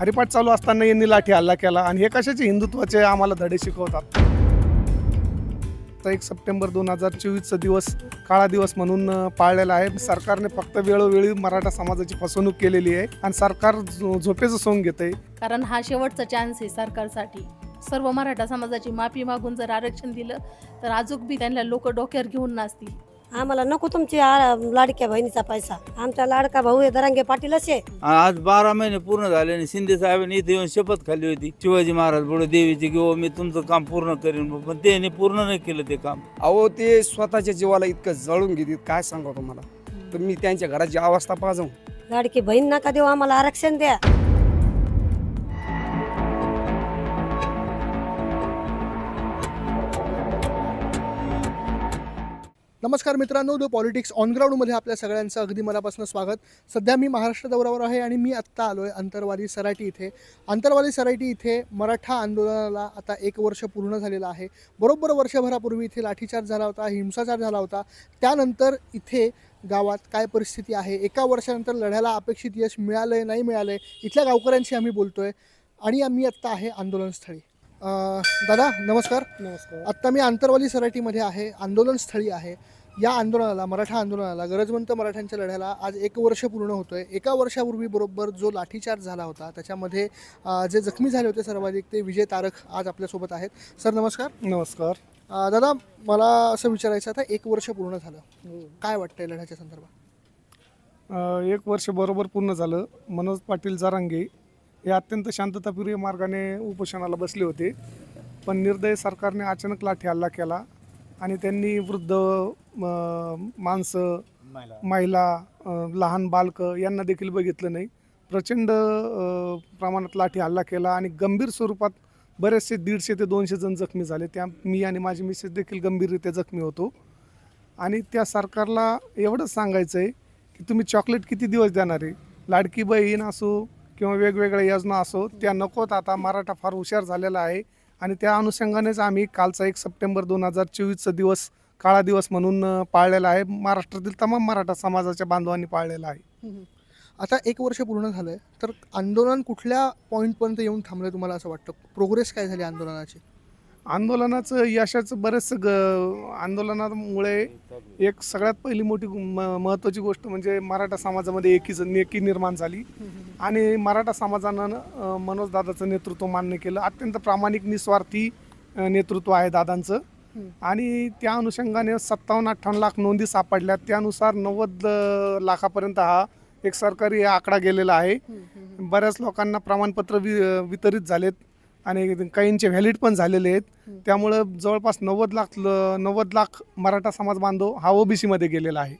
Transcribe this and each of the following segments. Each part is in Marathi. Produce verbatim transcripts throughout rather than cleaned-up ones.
हरिपाठ चालू असताना यांनी लाठी हल्ला केला आणि हे कशाचे हिंदुत्वाचे आम्हाला धडे शिकवतात। तर एक सप्टेंबर दोन हजार चोवीसचा दिवस काळा दिवस म्हणून पाळलेला आहे। सरकारने फक्त वेळोवेळी मराठा समाजाची फसवणूक केलेली आहे आणि सरकार झोपेचं सोंग घेतंय, कारण हा शेवटचा चान्स आहे सरकारसाठी। सर्व मराठा समाजाची माफी मागून जर आरक्षण दिलं तर अजून बी त्यांना लोक डोक्यावर घेऊन नाचतील। आम्हाला नको तुमची आ- लाडक्या बहिणीचा पैसा, आमचा लाडका भाऊ आहे दरांगे पाटीलच आहे। आज बारा महिने पूर्ण झाले आणि शिंदे साहेबांनी इथे येऊन शपथ खाल्ली होती शिवाजी महाराज पुढे देवीची की हो मी तुमचं काम पूर्ण करेन, पण त्यांनी पूर्ण नाही केलं ते काम। अहो ते स्वतःच्या जीवाला इतकं जळून घेतील काय सांगा तुम्हाला, तर मी त्यांच्या घराची अवस्था पाहू। लाडकी बहीण नका देऊ, आम्हाला आरक्षण द्या। नमस्कार मित्रांनो, द पॉलिटिक्स ऑन ग्राउंडमध्ये आपल्या सगळ्यांचं अगदी मनापासून स्वागत। सध्या मी महाराष्ट्र दौऱ्यावर आहे आणि मी आत्ता आलो आहे अंतरवाली सराटी इथे। अंतरवाली सराटी इथे मराठा आंदोलनाला आता एक वर्ष पूर्ण झालेलं आहे। बरोबर वर्षभरापूर्वी इथे लाठीचार्ज झाला होता, हिंसाचार झाला होता। त्यानंतर इथे गावात काय परिस्थिती आहे, एका वर्षानंतर लढ्याला अपेक्षित यश मिळालं आहे नाही मिळालं आहे, इथल्या गावकऱ्यांशी आम्ही बोलतो आहे आणि आम्ही आत्ता आहे आंदोलनस्थळी। दादा नमस्कार। नमस्कार। आत्ता मी अंतरवाली सराटीमध्ये आहे, आंदोलनस्थळी आहे। या आंदोलनाला, मराठा आंदोलनाला, गरजवंत मराठ्यांच्या लढ्याला आज एक वर्ष पूर्ण होतं आहे। एका वर्षापूर्वी बरोबर जो लाठीचार्ज झाला होता त्याच्यामध्ये जे जखमी झाले होते सर्वाधिक ते विजय तारक आज आपल्यासोबत आहेत। सर नमस्कार। नमस्कार। दादा मला असं विचारायचं आता एक वर्ष पूर्ण झालं, काय वाटतंय लढ्याच्या संदर्भात? एक वर्ष बरोबर पूर्ण झालं। मनोज पाटील जरांगे हे अत्यंत शांतताप्रिय मार्गाने उपोषणाला बसले होते, पण निर्दय सरकारने अचानक लाठी हल्ला केला आणि त्यांनी वृद्ध माणसं, महिला, लहान बालकं यांना देखील बघितलं नाही। प्रचंड प्रमाणात लाठी हल्ला केला आणि गंभीर स्वरूपात बरेचसे दीडशे ते दोनशे जण जखमी झाले। त्या मी आणि माझी मिसेस देखील गंभीररित्या जखमी होतो आणि त्या सरकारला एवढंच सांगायचं आहे की तुम्ही चॉकलेट किती दिवस देणार आहे? लाडकी बहीण असो किंवा वेगवेगळ्या योजना असो त्या नकोत। आता मराठा फार हुशार झालेला आहे आणि त्या अनुषंगानेच आम्ही कालचा एक सप्टेंबर दोन हजार चोवीसचा दिवस काळा दिवस म्हणून पाळलेला आहे। महाराष्ट्रातील तमाम मराठा समाजाच्या बांधवांनी पाळलेला आहे। आता एक वर्ष पूर्ण झालं आहे, तर आंदोलन कुठल्या पॉईंटपर्यंत येऊन थांबलं तुम्हाला असं वाटतं? प्रोग्रेस काय झाली आंदोलनाची? आंदोलनाचं यशाचं बरेचसं ग आंदोलनामुळे एक सगळ्यात पहिली मोठी म महत्त्वाची गोष्ट म्हणजे मराठा समाजामध्ये एकीचं एकी निर्माण झाली आणि मराठा समाजानं मनोजदादाचं नेतृत्व मान्य केलं। अत्यंत प्रामाणिक निस्वार्थी नेतृत्व आहे दादांचं आणि त्या अनुषंगाने सत्तावन्न अठ्ठावन्न लाख नोंदी सापडल्या, त्यानुसार नव्वद लाखापर्यंत हा एक सरकारी आकडा गेलेला आहे। बऱ्याच लोकांना प्रमाणपत्र वि वितरित झालेत आणि काहींचे व्हॅलिड पण झालेले आहेत। त्यामुळं जवळपास नव्वद लाख नव्वद लाख मराठा समाज बांधव हा ओबीसीमध्ये गेलेला आहे।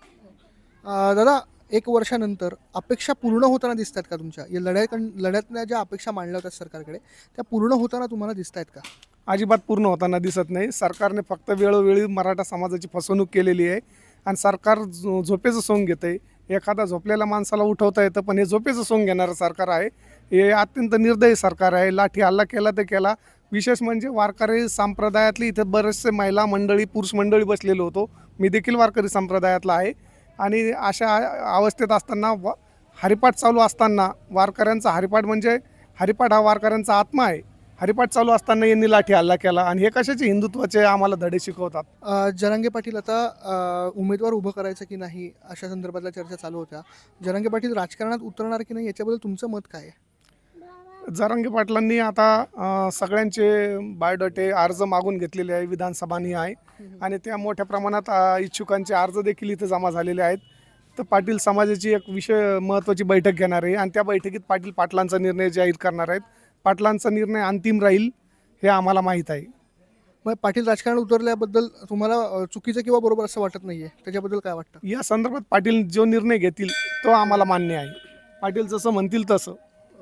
दादा एक वर्षानंतर अपेक्षा पूर्ण होताना दिसत आहेत का तुमच्या? या लढ्या लढ्यातल्या ज्या अपेक्षा मांडल्या होत्या सरकारकडे त्या पूर्ण होताना तुम्हाला दिसत आहेत का? अजिबात पूर्ण होताना दिसत नाही। सरकारने फक्त वेळोवेळी मराठा समाजाची फसवणूक केलेली आहे आणि सरकार झोपेचं सोंग घेतं आहे। एखादा झोपलेल्या माणसाला उठवता येतं, पण हे झोपेचं सोंग घेणारं सरकार आहे। हे अत्यंत निर्दयी सरकार आहे। लाठी हल्ला केला तर केला। विशेष म्हणजे वारकरी संप्रदायातली इथे बरेचसे महिला मंडळी, पुरुष मंडळी बसलेलो होतो। मी देखील वारकरी संप्रदायातला आहे आणि अशा अवस्थेत असताना व हरिपाठ चालू असताना, वारकऱ्यांचा हरिपाठ म्हणजे हरिपाठ हा वारकऱ्यांचा आत्मा आहे, हरिपाठ चालू असताना यांनी लाठी हल्ला केला आणि हे कशाचे हिंदुत्वाचे आम्हाला धडे शिकवतात। जरांगे पाटील आता उमेदवार उभं करायचं की नाही अशा संदर्भातल्या चर्चा चालू होत्या। जरांगे पाटील राजकारणात उतरणार की नाही याच्याबद्दल तुमचं मत काय आहे? जरांगे पाटलांनी आता सगळ्यांचे बायोडेटे अर्ज मागून घेतलेले आहे, विधानसभानी आहे आणि त्या मोठ्या प्रमाणात इच्छुकांचे अर्ज देखील इथे जमा झालेले आहेत। तर पाटील समाजाची एक विषय महत्त्वाची बैठक घेणार आहे आणि त्या बैठकीत पाटील पाटलांचा निर्णय जाहीर करणार आहेत। पाटलांचा निर्णय अंतिम राहील हे आम्हाला माहीत आहे। मग पाटील राजकारणात उतरल्याबद्दल तुम्हाला चुकीचं किंवा बरोबर असं वाटत नाही आहे, त्याच्याबद्दल काय वाटतं? या संदर्भात पाटील जो निर्णय घेतील तो आम्हाला मान्य आहे। पाटील जसं म्हणतील तसं।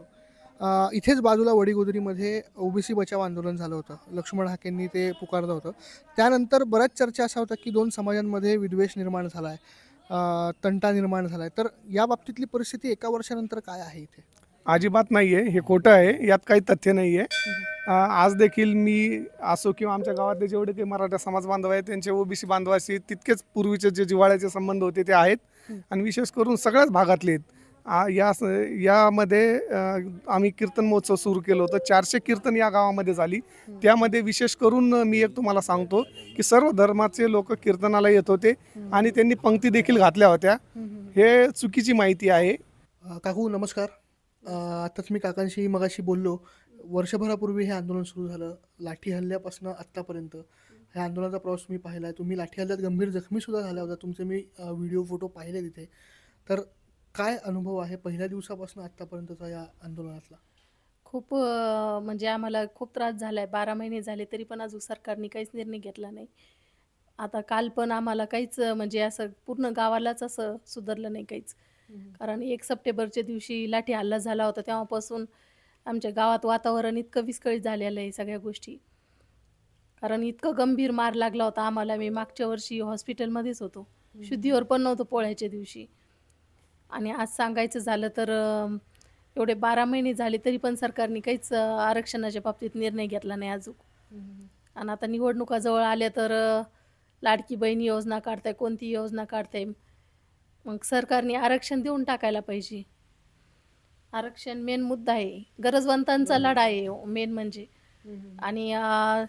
इथेच बाजूला वडीगोदरीमध्ये ओबीसी बचाव आंदोलन झालं होतं, लक्ष्मण हाकेंनी ते पुकारलं होतं। त्यानंतर बऱ्याच चर्चा असा होता की दोन समाजांमध्ये विद्वेष निर्माण झाला आहे, तंटा निर्माण झाला आहे, तर या बाबतीतली परिस्थिती एका वर्षानंतर काय आहे इथे? अजिबात नाही आहे, हे खोटं आहे, यात काही तथ्य नाही आहे। आज देखील मी असो किंवा आमच्या गावातले जेवढे काही मराठा समाज बांधव आहेत त्यांचे ओबीसी बांधवाशी तितकेच पूर्वीचे जे जिव्हाळ्याचे संबंध होते ते आहेत आणि विशेष करून सगळ्याच भागातले आहेत। आ- या यामध्ये अ, आम्ही कीर्तन महोत्सव सुरू केलं होतं. चारशे कीर्तन या गावामध्ये झाली. त्यामध्ये विशेष करून मी एक तुम्हाला सांगतो की सर्व धर्माचे लोक कीर्तनाला येत होते आणि त्यांनी पंक्ती देखील घातल्या होत्या. हे चुकीची माहिती आहे. अ, काकू नमस्कार. अ, आताच मी काकांशी मगाशी बोललो. वर्षभरापूर्वी हे आंदोलन सुरू झालं. लाठी हल्ल्यापासून आत्तापर्यंत ह्या आंदोलनाचा प्रवास तुम्ही पाहिला आहे. तुम्ही लाठी हल्ल्यात गंभीर जखमीसुद्धा झाल्या होत्या. तुमचे मी अ, व्हिडिओ फोटो पाहिले तिथे. तर काय अनुभव आहे पहिल्या दिवसापासून आत्तापर्यंतचा या आंदोलनातला? खूप अ, म्हणजे आम्हाला खूप त्रास झाला आहे. बारा महिने झाले तरी पण अजून सरकारने काहीच निर्णय घेतला नाही. आता काल पण आम्हाला काहीच अ, म्हणजे असं पूर्ण गावालाच असं सुधारलं नाही काहीच. कारण एक सप्टेंबरच्या दिवशी लाठी हल्ला झाला होता तेव्हापासून आमच्या गावात वातावरण इतकं विस्कळीत झालेलं आहे सगळ्या गोष्टी. कारण इतकं गंभीर मार लागला होता आम्हाला. मी मागच्या वर्षी हॉस्पिटलमध्येच होतो. शुद्धीवर पण नव्हतं पोळ्याच्या दिवशी. आणि आज सांगायचं झालं तर अ, एवढे बारा महिने झाले तरी पण सरकारने काहीच अ, आरक्षणाच्या बाबतीत निर्णय घेतला नाही अजून. आणि आता निवडणुका जवळ आल्या तर अ, लाडकी बहीण योजना काढताय, कोणती योजना काढताय. मग सरकारने आरक्षण देऊन टाकायला पाहिजे. आरक्षण मेन मुद्दा आहे. गरजवंतांचा लढा आहे मेन म्हणजे. आणि अ,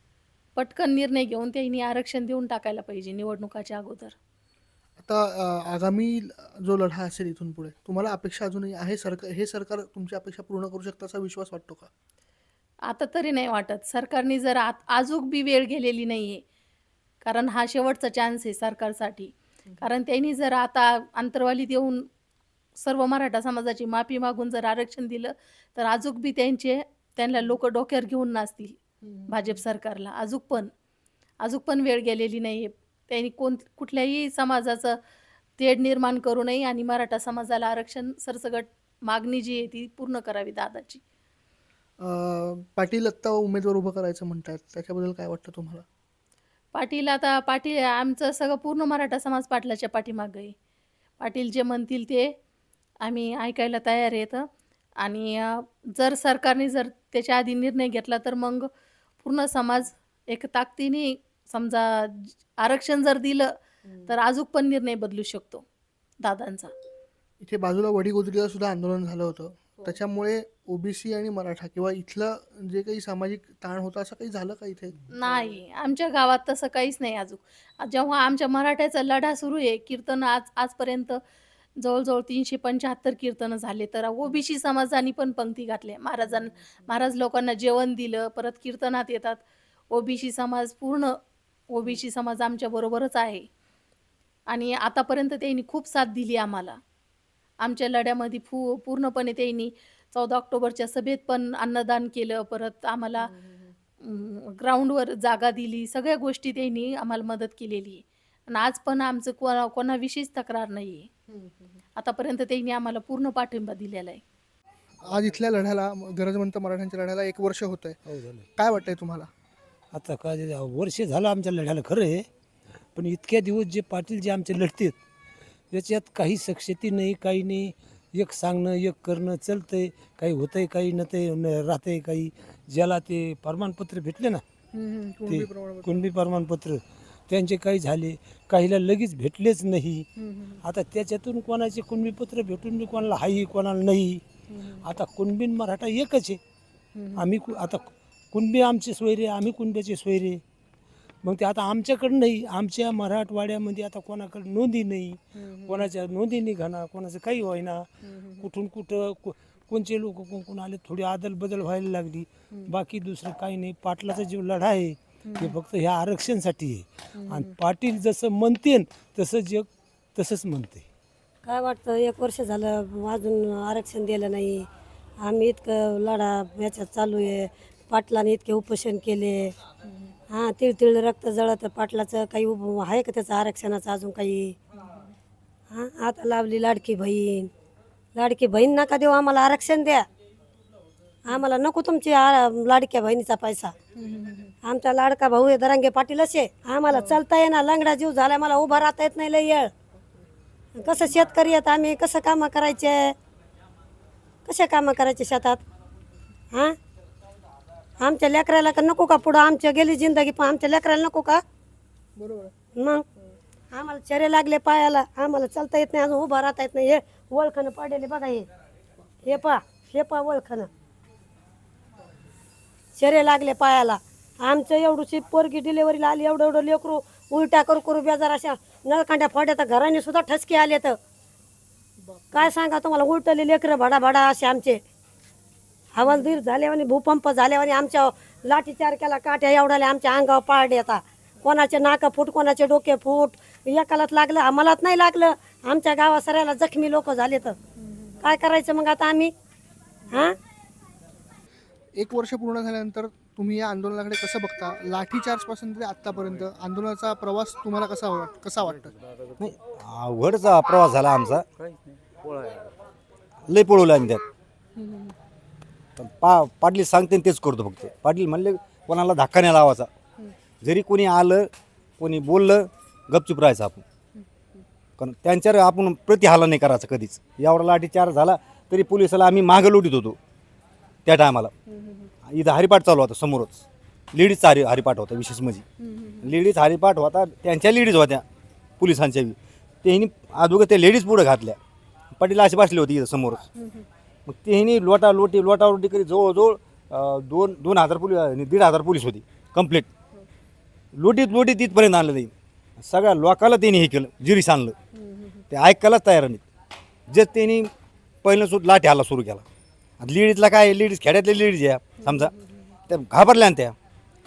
पटकन निर्णय घेऊन त्यांनी आरक्षण देऊन टाकायला पाहिजे निवडणुकाच्या अगोदर. आता अ, आगामी जो लढा असेल इथून पुढे तुम्हाला अपेक्षा अजूनही आहे सरकार हे सरकार तुमची अपेक्षा पूर्ण करू शकतं असा विश्वास वाटतो का? आता तरी नाही वाटत. सरकारने जर आत अजूक बी वेळ गेलेली नाही आहे. कारण हा शेवटचा चान्स आहे सरकारसाठी. कारण त्यांनी जर आता अंतर्वाली देऊन सर्व मराठा समाजाची माफी मागून जर आरक्षण दिलं तर अजूक बी त्यांचे त्यांना लोक डोक्यावर घेऊन नाचतील भाजप सरकारला. अजूक पण अजूक पण वेळ गेलेली नाही आहे. त्यांनी कोण कुठल्याही समाजाचं तेढ निर्माण करू नये आणि मराठा समाजाला आरक्षण सरसकट मागणी जी आहे ती पूर्ण करावी दादाची. अ, पाटील आत्ता उमेदवार उभं करायचं म्हणतात त्याच्याबद्दल काय वाटतं तुम्हाला? पाटील आता पाटील आमचं सगळं पूर्ण मराठा समाज पाटलाच्या पाठीमागं आहे. पाटील जे म्हणतील ते आम्ही ऐकायला तयार आहेत. आणि अ, जर सरकारने जर त्याच्या आधी निर्णय घेतला तर मग पूर्ण समाज एक ताकदीने समजा ज- आरक्षण जर दिलं तर अजून पण निर्णय बदलू शकतो दादांचा. इथे बाजूला वडीगोद्रीला सुद्धा आंदोलन झालं होतं. त्याच्यामुळे ओबीसी आणि मराठा किंवा इथलं जे काही सामाजिक ताण होता असं काही झालं का इथे? नाही, आमच्या गावात तसं काहीच नाही अजून. जेव्हा आमच्या मराठ्याचा लढा सुरू आहे कीर्तन आज आजपर्यंत जवळजवळ तीनशे पंच्याहत्तर कीर्तनं झाले. तर ओबीसी समाजाने पण पंक्ती घातल्या. महाराजां महाराज लोकांना जेवण दिलं. परत कीर्तनात येतात. ओबीसी समाज पूर्ण ओबीसी समाज आमच्या बरोबरच आहे. आणि आतापर्यंत त्यांनी खूप साथ दिली आम्हाला. आमच्या लढ्यामध्ये फू पूर्णपणे त्यांनी चौदा ऑक्टोबरच्या सभेत पण अन्नदान केलं. परत आम्हाला अं, ग्राउंडवर जागा दिली. सगळ्या गोष्टी त्यांनी आम्हाला मदत केलेली आहे. आणि आज पण आमचं कोणा कोणाविषयीच तक्रार नाही आहे. आतापर्यंत त्यांनी आम्हाला पूर्ण पाठिंबा दिलेला आहे. आज इथल्या लढ्याला गरजवंत मराठ्यांच्या लढ्याला एक वर्ष होत आहे. हो झालं. काय वाटतंय तुम्हाला? आता काय वर्ष झालं आमच्या लढ्याला खरं आहे, पण इतक्या दिवस जे पाटील जे आमचे लढतेत याच्यात काही सक्षती नाही, काही नाही. एक सांगणं एक करणं चलतंय, काही होतंय काही नते राहतंय काही. ज्याला ते प्रमाणपत्र भेटले ना ते कुणबी प्रमाणपत्र त्यांचे काही झाले, काहीला लगेच भेटलेच नाही. आता त्याच्यातून कोणाचे कुणबी पत्र भेटून बी कोणाला हाई कोणाला नाही. आता कुणबीन मराठा एकच आहे. आम्ही कु- आता कुणबी आमचे सोयरे, आम्ही कुणब्याचे सोयरे. मग ते आता आमच्याकडं नाही, आमच्या मराठवाड्यामध्ये आता कोणाकडे नोंदी नाही, कोणाच्या नोंदी निघाना, कोणाचं काही होईना. कुठून कुठं को- कोणचे लोक कोण कोण आले, थोडी आदल बदल व्हायला लागली. बाकी दुसरं काही नाही. पाटलाचा जो लढा आहे ते फक्त ह्या आरक्षणासाठी आहे. आणि पाटील जसं म्हणतेन तसं जग तसंच म्हणते. काय वाटतं एक वर्ष झालं अजून आरक्षण दिलं नाही. आम्ही इतकं लढा याच्यात चालू आहे. पाटलाने इतके उपोषण केले. हां तिळतिळ रक्त जळत. पाटलाचं काही उप आहे का त्याचं आरक्षणाचं अजून काही? हां आता लावली लाडकी बहीण. लाडकी बहीण नका देऊ आम्हाला, आरक्षण द्या आम्हाला. नको तुमची आ लाडक्या बहिणीचा पैसा. आमचा लाडका भाऊ आहे दरांगे पाटील असे. आम्हाला चालता येणार, लंगडा जीव झाला, मला उभा राहता येत नाही लय येळ. कसं शेतकरी आहेत आम्ही, कसं कामं करायचे, कसे कामं करायचे शेतात? हां आमच्या लेकराला का नको का पुढं? आमच्या गेली जिंदगी पण आमच्या लेकराला नको का? बरोबर. मग आम्हाला चरे लागले पायाला, आम्हाला चालता येत नाही, अजून उभा राहता येत नाही. हे ओळखणं पाडेले बघा हे हे पा हे पा ओळखणं शरे लागले पायाला. आमचं एवढूशी पोरगी डिलेवरीला आली एवढं एवढं लेकरू उलट्या करू करू बेजार अशा नळकांड्या फोड्या तर घराने सुद्धा ठसके आले. तर काय सांगा तुम्हाला उलटले लेकरं भडा भडा असे आमचे हवालदिर झाल्यावानी भूकंप झाल्यावानी आमच्या लाठीचार केला काठ्या एवढ्याला आमच्या अंगावर पाळले येतात. कोणाचे नाकं फूट कोणाचे डोके फूट एकालाच लागलं आम्हालाच नाही लागलं. आमच्या गावात सरायला जखमी लोक झाले. तर काय करायचं मग आता आम्ही हां एक वर्ष पूर्ण झाल्यानंतर तुम्ही या आंदोलनाकडे कसं बघता? लाठीचार्ज पासून ते आतापर्यंत आंदोलनाचा प्रवास तुम्हाला कसा वाट कसा वाटतं? नाही अवघडचा प्रवास झाला आमचा. लय पळवलं आम्ही त्यात. पण पा पाटील सांगते तेच करतो फक्त. पाटील म्हणले कोणाला धक्का नाही लावायचा. जरी कोणी आलं कोणी बोललं गपचूप राहायचं आपण. कारण त्यांच्यावर आपण प्रतिहाला नाही करायचं कधीच. एवढा लाठीचार्ज झाला तरी पोलिसाला आम्ही मागं लोटीत होतो त्या टायमाला. इथं हरिपाठ चालू होता समोरच. लेडीजचा हरि हरिपाठ होता विशेष म्हणजे. लेडीज हरिपाठ होता त्यांच्या लेडीज होत्या पोलिसांच्या बी. त्यांनी अगोदर त्या लेडीज पुढे घातल्या. पाटील असे बसले होते इथं समोरच. मग त्यांनी लोटा लोटी लोटा लोटी करी जवळजवळ दोन दोन हजार पोलीस दीड हजार पोलीस होती कंप्लीट. लोटीत लोटीत तिथपर्यंत आणलं जाईल. सगळ्या लोकाला त्यांनी हे केलं जिरीस आणलं. ते ऐकायलाच तयार नाहीत. जे त्यांनी पहिलं सुद्धा लाठी हाला सुरू केला. लेडीजला काय लेडीज खेड्यातल्या लेडीज या समजा त्या घाबरल्या ना त्या.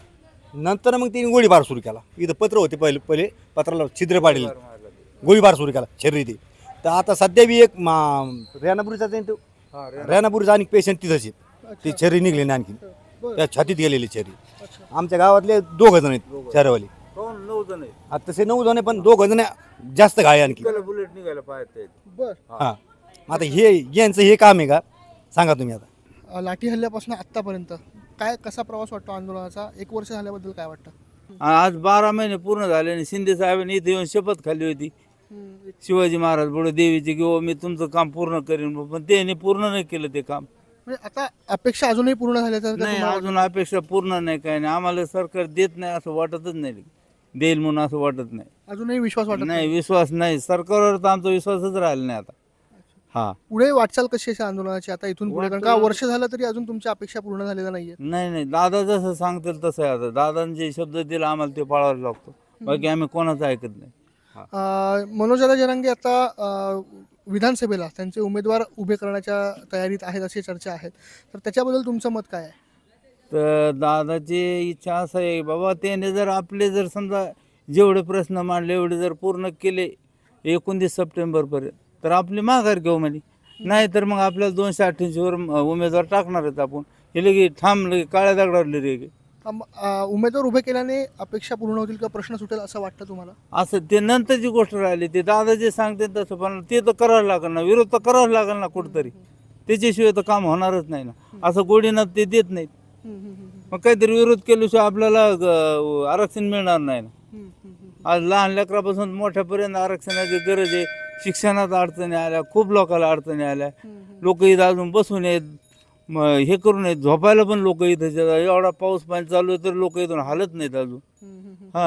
नंतर मग त्यांनी गोळीबार सुरू केला. इथं पत्र होते पहिले पहिले पत्राला छिद्र पाडले गोळीबार सुरू केला छर्री ते. तर आता सध्या बी एक मा रेणापुरीचा तो रेणापुरीचा आणि पेशंट तिथंच आहेत. ते छर्री निघले ना आणखी त्या छातीत गेलेली छर्री. आमच्या गावातले दोघं जण आहेत शहरवाली. नऊ जण आहेत. आता तसे नऊ जण पण दोघं जण जास्त घाय आणखी. बुलेट निघायला पाहिजे. बर हां आता हे यांचं हे काम आहे का सांगा तुम्ही आता. लाठी हल्ल्यापासून आतापर्यंत काय कसा प्रवास वाटतो आंदोलनाचा? एक वर्ष झाल्याबद्दल काय वाटतं? आज बारा महिने पूर्ण झाले आणि शिंदे साहेबांनी इथे येऊन शपथ खाल्ली होती शिवाजी महाराज पुढे देवीची किंवा मी तुमचं काम पूर्ण करेन. पण त्यांनी पूर्ण नाही केलं ते काम. म्हणजे आता अपेक्षा अजूनही पूर्ण झाल्या तर नाही अजून अपेक्षा पूर्ण नाही काय नाही. आम्हाला सरकार देत नाही असं वाटतच नाही. देईल म्हणून असं वाटत नाही. अजूनही विश्वास वाटत नाही विश्वास नाही. सरकारवर तर आमचा विश्वासच राहिला नाही आता. हा पुढे वाटचाल कशी आहे आंदोलनाची आता इथून पुढे? कारण का वर्ष झालं तरी अजून तुमच्या अपेक्षा पूर्ण झालेल्या नाहीये. नाही नाही दादा जसं सांगतील तसं आहे. आता दादांचे शब्द दिला आम्हाला ते पाळावा लागतो. बाकी आम्ही कोणाचं ऐकत नाही. अं, मनोजदादा जरांगे आता अं, विधानसभेला त्यांचे उमेदवार उभे करण्याच्या तयारीत आहेत अशी चर्चा आहेत. तर त्याच्याबद्दल तुमचं मत काय आहे? तर दादाची इच्छा असं आहे बाबा त्याने जर आपले जर समजा जेवढे प्रश्न मांडले एवढे जर पूर्ण केले एकोणतीस सप्टेंबरपर्यंत तर आपली माघार घेऊ म्हणे. नाही तर मग आपल्याला दोनशे अठ्ठ्याऐंशीवर उमेदवार टाकणार आहेत आपण. हे लगे ठाम लगे काळ्या दगडावर रे अं, अं, उमेदवार उभे केल्याने अपेक्षा पूर्ण होतील का प्रश्न सुटेल असं वाटतं तुम्हाला? असं ते नंतरची गोष्ट राहिली. ते दादा जे सांगते तसं पण ते तर करावं लागेल ना. विरोध तर करावं लागेल ना कुठंतरी. त्याच्याशिवाय तर काम होणारच नाही ना. असं गोडीनं ते देत नाहीत. मग काहीतरी विरोध केल्याशिवाय आपल्याला ग- आरक्षण मिळणार नाही ना. आज लहान लेकरापासून मोठ्यापर्यंत आरक्षणाची गरज आहे. शिक्षणात अडचणी आल्या खूप लोकांना अडचणी आल्या. लोक इथं अजून बसून येत म हे करून येत झोपायला पण लोक इथं एवढा पाऊस पाणी चालू आहे तर लोक इथून हालत नाहीत अजून. हां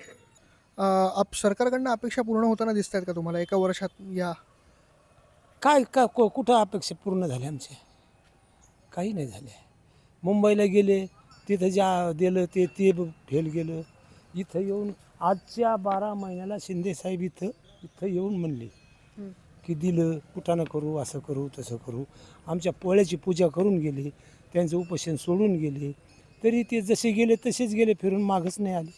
अं, आप सरकारकडनं अपेक्षा पूर्ण होताना दिसत आहेत का तुम्हाला एका वर्षात? या काय का को- कुठं अपेक्षा पूर्ण झाल्या आमच्या? काही नाही झाल्या. मुंबईला गेले तिथं ज्या दिलं ते ते फेल गेलं. इथं येऊन आजच्या बारा महिन्याला शिंदेसाहेब इथं इथं येऊन म्हणले की दिलं कुठानं करू असं करू तसं करू. आमच्या पोळ्याची पूजा करून गेले. त्यांचं उपोषण सोडून गेले. तरी ते जसे गेले तसेच गेले फिरून मागच नाही आले.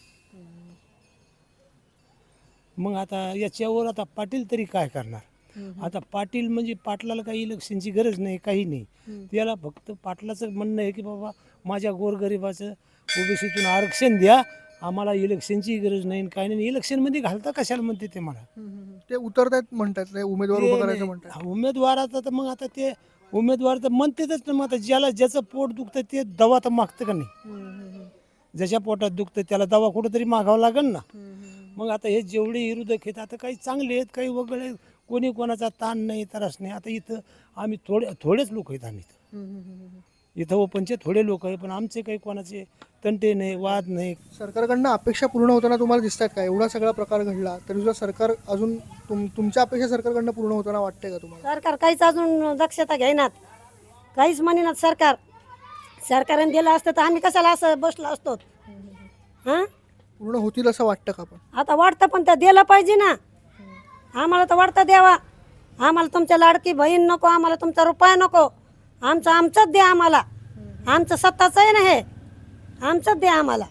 मग आता याच्यावर आता पाटील तरी काय करणार? आता पाटील म्हणजे पाटलाला काही इलेक्शनची गरज नाही काही नाही. त्याला फक्त पाटलाचं म्हणणं आहे की बाबा माझ्या गोरगरिबाचं ओबीसीतून आरक्षण द्या. आम्हाला इलेक्शनची गरज नाही काही नाही. इलेक्शनमध्ये घालता कशाला म्हणते ते मला. ते उतरतायत म्हणतात ते उमेदवार उभं करायचं म्हणतात. हा, उमेदवाराचं तर मग आता ते उमेदवार तर म्हणतेच ना. मग आता ज्याला ज्याचं पोट दुखतं ते दवा तर मागतं का नाही? ज्याच्या पोटात दुखतं त्याला दवा कुठंतरी मागावं लागेल ना. मग आता हे जेवढे विरोधक आहेत आता काही चांगले आहेत काही वगैरे. कोणी कोणाचा ताण नाही त्रास नाही. आता इथं आम्ही थोडे थोडेच लोक आहेत आम्ही इथं. इथं ओपनचे थोडे लोक आहे, पण आमचे काही कोणाचे तंटे नाही, वाद नाही. सरकारकडनं अपेक्षा पूर्ण होताना तुम्हाला दिसतात का? एवढा सगळा प्रकार घडला तरी सुद्धा सरकार अजून तुम तुमच्या अपेक्षा सरकारकडनं पूर्ण होताना वाटते का तुम्हाला? सरकार काहीच अजून दक्षता घेईनात, काहीच म्हणेनात सरकार. सरकारने दिलं असतं तर आम्ही कशाला असं बसलो असतो. हां पूर्ण होतील असं वाटतं का? पण आता वाटतं, पण त्या दिलं पाहिजे ना. आम्हाला तर वाटतं द्यावा. आम्हाला तुमच्या लाडकी बहीण नको, आम्हाला तुमचा रुपया नको. आमचं आमचंच द्या आम्हाला. आमचं सत्ताचं आहे ना हे, आमचंच द्या आम्हाला.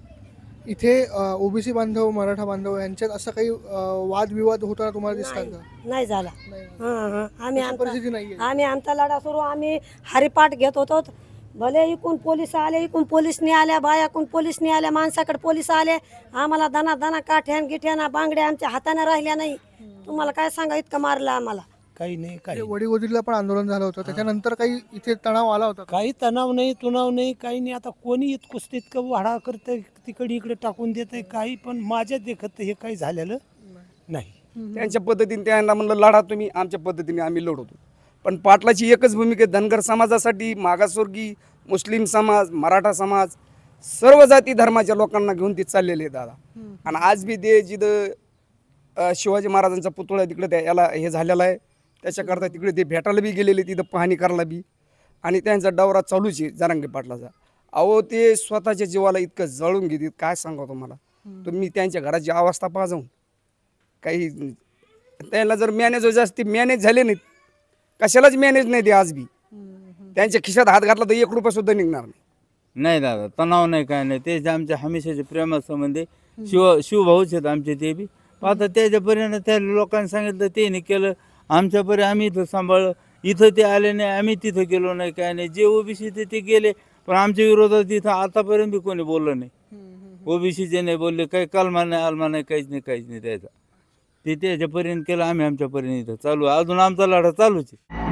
इथे ओबीसी बांधव मराठा बांधव यांच्यात असं काही अं, वादविवाद होताना तुम्हाला दिसतात का? नाही झाला. नाही. हां हां आम्ही तशी परिस्थिती आमचा नाहीये. आम्ही आमचा लढा सुरू, आम्ही हरिपाठ घेत होतो. भले इकून पोलीस आले, इकून पोलीसनी आल्या, बायाकून पोलीसनी आल्या, माणसाकडे पोलीस आले. आम्हाला दना दना काठ्यान गिठ्याना बांगड्या आमच्या हाताने राहिल्या नाही. तुम्हाला काय सांगा, इतकं मारलं आम्हाला. काही नाही, काही वडीगोदरीला पण आंदोलन झालं होतं, त्याच्यानंतर काही इथे तणाव आला होता का? काही तणाव नाही, तुणाव नाही, काही नाही. आता कोणी इतकुस तितकं वाढा करतंय, तिकडे इकडे टाकून देत आहे काही, पण माझ्या देखत हे काही झालेलं नाही. त्यांच्या पद्धतीने त्यांना म्हणलं लढा तुम्ही, आमच्या पद्धतीने आम्ही लढवतो. पण पाटलाची एकच भूमिका आहे, धनगर समाजासाठी, मागासवर्गीय, मुस्लिम समाज, मराठा समाज, सर्व जाती धर्माच्या लोकांना घेऊन ते चाललेले आहे दादा. आणि आज बी ते जिथं अ, शिवाजी महाराजांचा पुतळा तिकडे त्या याला हे झालेला आहे, त्याच्याकरता तिकडे ते भेटायला बी गेलेले, तिथं पाहणी करायला बी. आणि त्यांचा दौरा चालूच आहे जरांगे पाटलाचा. अहो ते स्वतःच्या जीवाला इतकं जळून घेतात, काय सांगा तुम्हाला. तुम्ही त्यांच्या घराची अवस्था पहा जाऊन. काही त्याला जर मॅनेज व्हायचं असते, मॅनेज झाले नाहीत, कशालाच मॅनेज नाही ते आज बी. त्यांच्या खिशात हात घातला तर एक रुपया सुद्धा निघणार नाही. नाही दादा, तणाव नाही काय नाही. ते जे आमच्या हमेशाचे प्रेमासंबंधी शिव शिवभाऊच आहेत आमचे. ते बी आता त्याच्यापर्यंत त्या लोकांनी सांगितलं ते केलं. आमच्यापर्यंत आम्ही इथं सांभाळलं, इथं ते आले नाही, आम्ही तिथं गेलो नाही, काय नाही. जे ओबीसी ते ते गेले, पण आमच्या विरोधात तिथं आतापर्यंत बी कोणी बोललं नाही. ओबीसीचे नाही बोलले, काही कलमा नाही, आलमा नाही, काहीच नाही, काहीच नाही. त्याचा ते त्याच्यापर्यंत केलं, आम्ही आमच्यापर्यंत इथं चालू, अजून आमचा लढा चालूच आहे.